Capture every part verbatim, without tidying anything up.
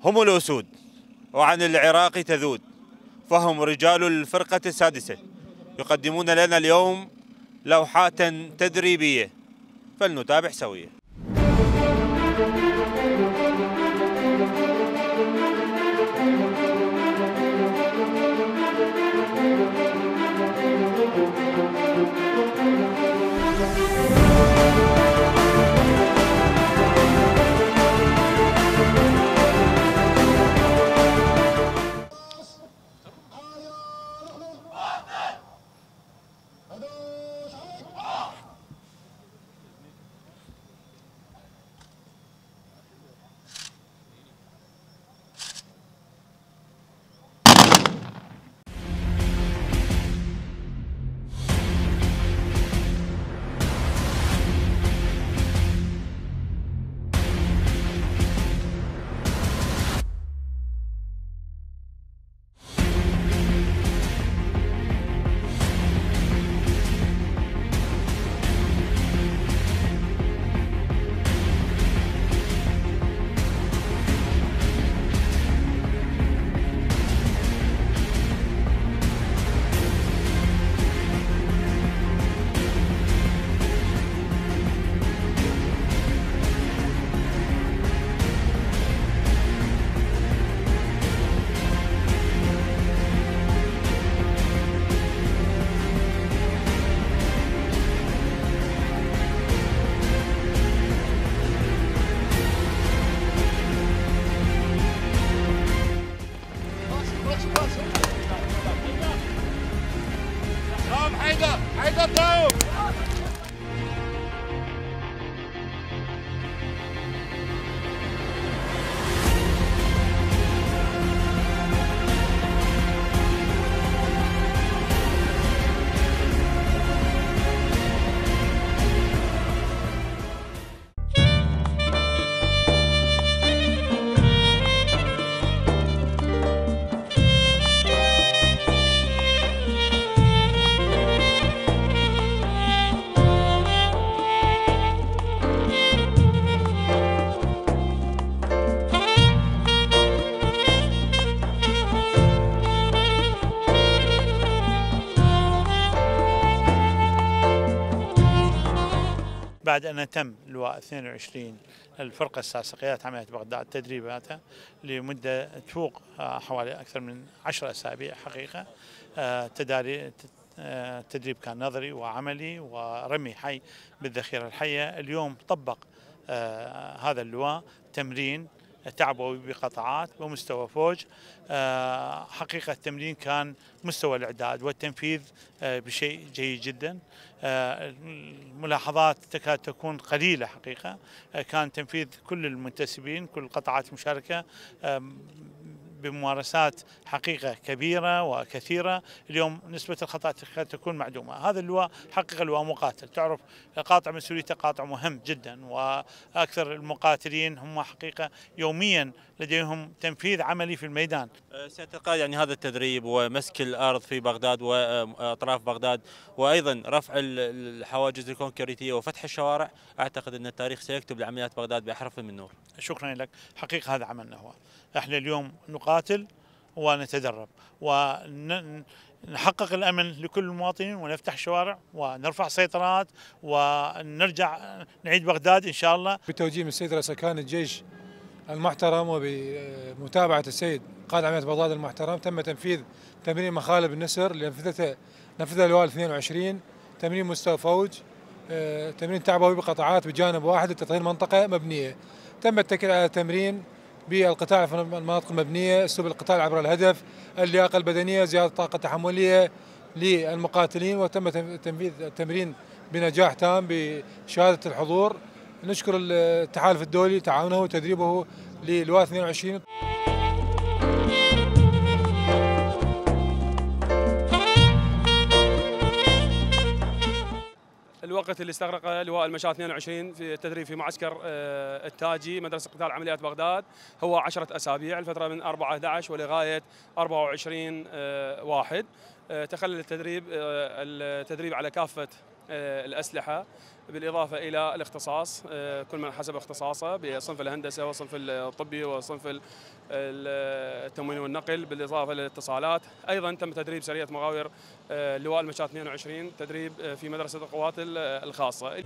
هم الأسود وعن العراق تذود، فهم رجال الفرقة السادسة، يقدمون لنا اليوم لوحات تدريبية، فلنتابع سويا. حيدر حيدر داوم. بعد أن تم لواء اثنين وعشرين الفرقة الساسقيات عملية بغداد تدريباتها لمدة تفوق حوالي أكثر من عشر أسابيع حقيقة. التدريب كان نظري وعملي ورمي حي بالذخيرة الحية. اليوم طبق هذا اللواء تمرين تعبوا بقطاعات ومستوى فوج. حقيقة التمرين كان مستوى الإعداد والتنفيذ بشيء جيد جدا. الملاحظات تكاد تكون قليلة حقيقة. كان تنفيذ كل المنتسبين كل القطاعات المشاركة بممارسات حقيقة كبيرة وكثيرة. اليوم نسبة الخطأ تكاد تكون معدومة. هذا اللواء حقيقة لواء مقاتل، تعرف قاطع مسؤوليته قاطع مهم جدا، وأكثر المقاتلين هم حقيقة يوميا لديهم تنفيذ عملي في الميدان. سيادة القائد، يعني هذا التدريب ومسك الأرض في بغداد وأطراف بغداد وأيضا رفع الحواجز الكونكريتية وفتح الشوارع، أعتقد أن التاريخ سيكتب لعمليات بغداد بأحرف من نور. شكرا لك. حقيقة هذا عملنا هو. احنا اليوم نقاتل ونتدرب ونحقق الأمن لكل المواطنين ونفتح الشوارع ونرفع سيطرات ونرجع نعيد بغداد إن شاء الله. بتوجيه من السيد رئيس أركان الجيش المحترم وبمتابعة السيد قائد عمليات بغداد المحترم، تم تنفيذ تمرين مخالب النسر اللي نفذته نفذها اللواء اثنين وعشرين، تمرين مستوى فوج، تمرين تعبوي بقطاعات بجانب واحد لتطهير منطقة مبنية. تم التأكيد على تمرين بالقتال في المناطق المبنية، أسلوب القتال عبر الهدف، اللياقة البدنية، زيادة الطاقة التحملية للمقاتلين، وتم تنفيذ التمرين بنجاح تام بشهادة الحضور. نشكر التحالف الدولي تعاونه وتدريبه للواء اثنين وعشرين. الوقت اللي استغرقه لواء المشاة اثنين وعشرين في التدريب في معسكر التاجي مدرسة قتال عمليات بغداد هو عشرة أسابيع، الفترة من أربعة أحد عشر ولغاية أربعة وعشرين واحد. تخلل التدريب التدريب على كافة الأسلحة، بالإضافة إلى الاختصاص، كل من حسب اختصاصه بصنف الهندسة وصنف الطبي وصنف التموين والنقل، بالإضافة للاتصالات. أيضا تم تدريب سرية مغاوير لواء المشاة اثنين وعشرين تدريب في مدرسة القوات الخاصة.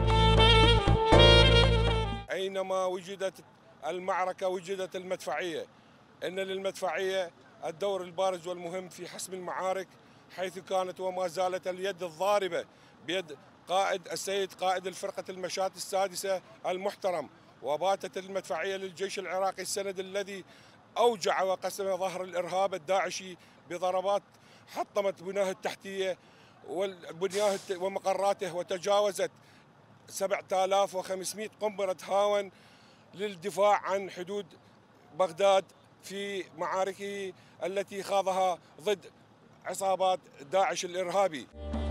أينما وجدت المعركة وجدت المدفعية، إن للمدفعية الدور البارز والمهم في حسم المعارك، حيث كانت وما زالت اليد الضاربة بيد قائد السيد قائد الفرقة المشاة السادسة المحترم. وباتت المدفعية للجيش العراقي السند الذي أوجع وقسم ظهر الإرهاب الداعشي بضربات حطمت بناه التحتية والبنياه ومقراته، وتجاوزت سبعة آلاف وخمسمئة قنبلة هاون للدفاع عن حدود بغداد في معاركه التي خاضها ضد عصابات داعش الإرهابي.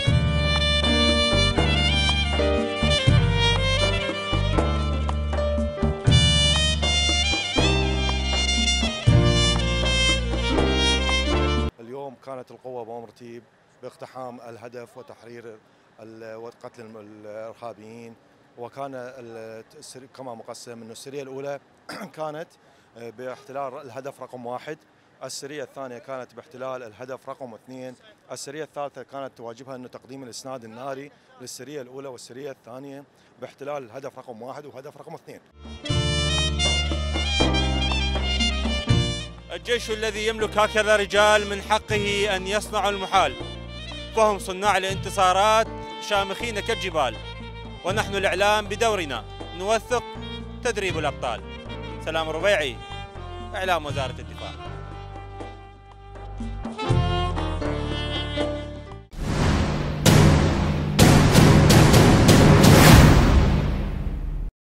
اليوم كانت القوة بأمرتيب باقتحام الهدف وتحرير وقتل الإرهابيين، وكان كما مقسم أنه السرية الأولى كانت باحتلال الهدف رقم واحد، السرية الثانية كانت باحتلال الهدف رقم اثنين، السرية الثالثة كانت تواجبها أنه تقديم الإسناد الناري للسرية الأولى والسرية الثانية باحتلال الهدف رقم واحد وهدف رقم اثنين. الجيش الذي يملك هكذا رجال من حقه أن يصنعوا المحال، فهم صناع الانتصارات شامخين كالجبال، ونحن الإعلام بدورنا نوثق تدريب الأبطال. سلام ربيعي، إعلام وزارة الدفاع.